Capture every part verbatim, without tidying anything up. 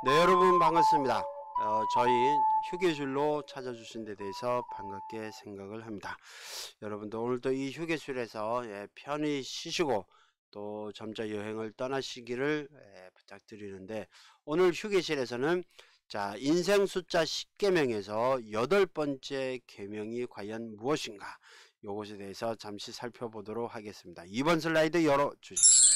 네, 여러분 반갑습니다. 어, 저희 휴게실로 찾아주신 데 대해서 반갑게 생각을 합니다. 여러분도 오늘도 이 휴게실에서 예, 편히 쉬시고 또 점차 여행을 떠나시기를 예, 부탁드리는데, 오늘 휴게실에서는 자 인생 숫자 십 계명에서 여덟 번째 계명이 과연 무엇인가, 요것에 대해서 잠시 살펴보도록 하겠습니다. 이번 슬라이드 열어주십시오.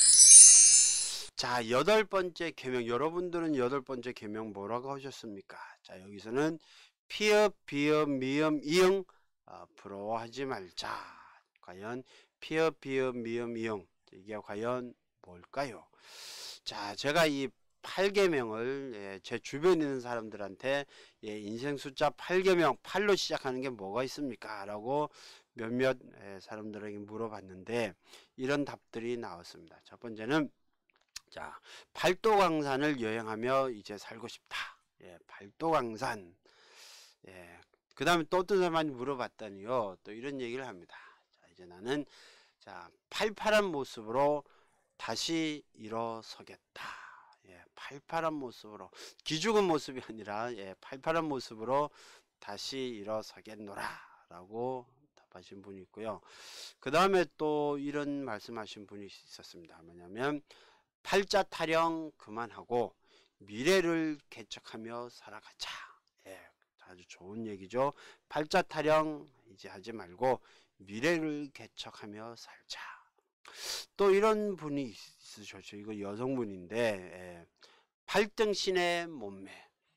자, 여덟 번째 계명, 여러분들은 여덟 번째 계명 뭐라고 하셨습니까? 자, 여기서는 피읍, 비읍, 미음, 이응 어, 부러워하지 말자. 과연 피읍, 비읍, 미음, 이응, 이게 과연 뭘까요? 자, 제가 이 팔 계명을 예, 제 주변에 있는 사람들한테 예, 인생 숫자 팔 계명, 팔로 시작하는 게 뭐가 있습니까? 라고 몇몇 예, 사람들에게 물어봤는데 이런 답들이 나왔습니다. 첫 번째는 자, 팔도강산을 여행하며 이제 살고 싶다. 예, 팔도강산. 예, 그 다음에 또 어떤 사람한테 물어봤더니요, 또 이런 얘기를 합니다. 자, 이제 나는 자 팔팔한 모습으로 다시 일어서겠다. 예, 팔팔한 모습으로, 기죽은 모습이 아니라 예, 팔팔한 모습으로 다시 일어서겠노라 라고 답하신 분이 있고요. 그 다음에 또 이런 말씀하신 분이 있었습니다. 뭐냐면 팔자 타령 그만하고 미래를 개척하며 살아가자. 예, 아주 좋은 얘기죠. 팔자 타령 이제 하지 말고 미래를 개척하며 살자. 또 이런 분이 있으셨죠. 이거 여성분인데 예, 팔등신의 몸매,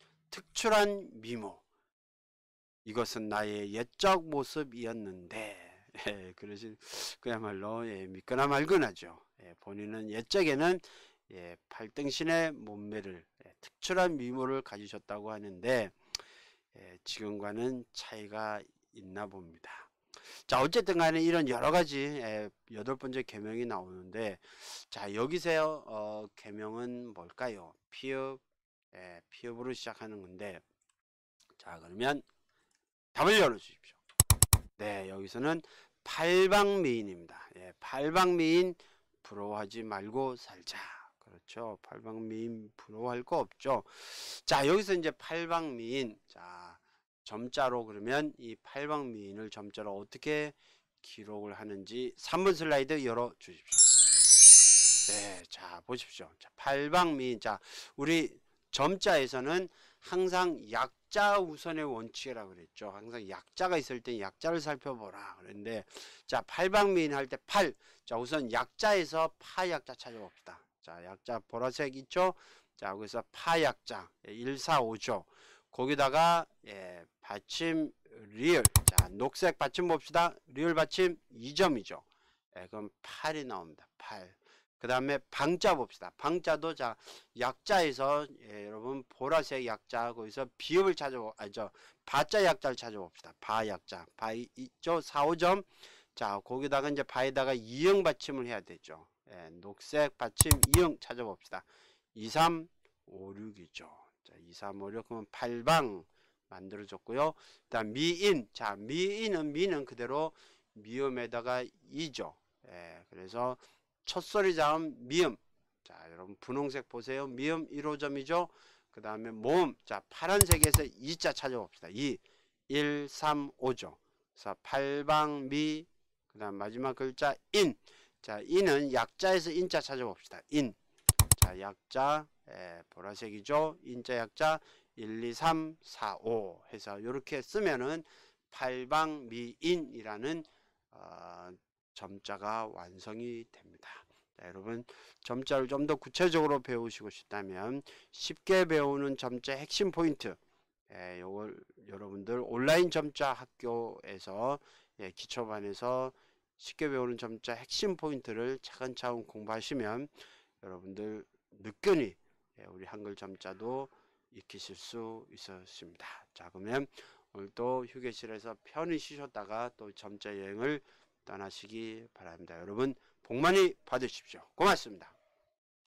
특출한 미모, 이것은 나의 옛적 모습이었는데 예, 그러신 그야말로 예, 믿거나 말거나죠. 예, 본인은 옛적에는 예, 팔등신의 몸매를 예, 특출한 미모를 가지셨다고 하는데 예, 지금과는 차이가 있나 봅니다. 자, 어쨌든 간에 이런 여러가지 예, 여덟 번째 계명이 나오는데, 자 여기서 어, 계명은 뭘까요? 피읍, 예, 피읍으로 시작하는 건데, 자 그러면 답을 열어주십시오. 네, 여기서는 팔방미인입니다. 예, 팔방미인 부러워하지 말고 살자. 그렇죠. 팔방미인 부러워할 거 없죠. 자, 여기서 이제 팔방미인, 자 점자로, 그러면 이 팔방미인을 점자로 어떻게 기록을 하는지 삼 번 슬라이드 열어 주십시오. 네, 자 보십시오. 자, 팔방미인, 자 우리 점자에서는 항상 약자 우선의 원칙이라고 그랬죠. 항상 약자가 있을 때 약자를 살펴보라 그랬는데, 자 팔방미인 할 때 팔, 자 우선 약자에서 파약자 찾아봅시다. 자 약자 보라색 있죠. 자 그래서 파약자 일, 사, 오죠. 거기다가 예, 받침 리을, 자 녹색 받침 봅시다. 리을 받침 이 점이죠. 예, 그럼 팔이 나옵니다. 팔. 그 다음에 방자 봅시다. 방자도 자 약자에서 예, 여러분 보라색 약자, 거기서 비읍을 찾아보, 아니 저 바자 약자를 찾아봅시다. 바 약자, 바 있죠. 사, 오 점. 자 거기다가 이제 바에다가 이응 받침을 해야 되죠. 예, 녹색 받침 이응 찾아봅시다. 이, 삼, 오, 육이죠. 자, 이, 삼, 오, 육 그러면 팔방 만들어졌고요. 그다음 미인, 자 미인은 미는 그대로 미음에다가 이죠. 예, 그래서 첫소리 자음 미음. 자 여러분 분홍색 보세요. 미음 일 호점이죠. 그 다음에 모음, 자 파란색에서 이자 찾아봅시다. 이, 일, 삼, 오죠. 그래서 팔방미. 그 다음 마지막 글자 인. 자 인은 약자에서 인자 찾아봅시다. 인. 자 약자 예, 보라색이죠. 인자 약자 일, 이, 삼, 사, 오 해서 이렇게 쓰면은 팔방미인이라는 어, 점자가 완성이 됩니다. 자, 여러분 점자를 좀 더 구체적으로 배우시고 싶다면 쉽게 배우는 점자 핵심 포인트, 예, 요걸 여러분들 온라인 점자 학교에서 예, 기초반에서 쉽게 배우는 점자 핵심 포인트를 차근차근 공부하시면 여러분들 느끼니 예, 우리 한글 점자도 익히실 수 있었습니다. 자 그러면 오늘도 휴게실에서 편히 쉬셨다가 또 점자 여행을 떠나시기 바랍니다. 여러분 복 많이 받으십시오. 고맙습니다.